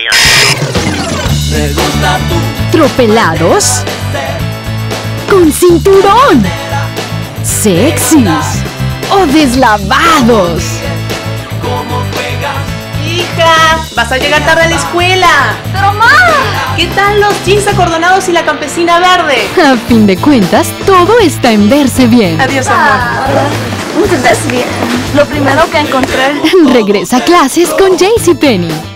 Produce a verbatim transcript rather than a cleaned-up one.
Me gusta tu Tropelados con cinturón, sexys o deslavados. cómo juegas. Hija, vas a llegar tarde a la escuela. ¡Pero ma! ¿Qué tal los jeans acordonados y la campesina verde? A fin de cuentas, todo está en verse bien. Adiós, amor. ¿Cómo te ves bien? Lo primero que encontré. Regresa a clases con JCPenney.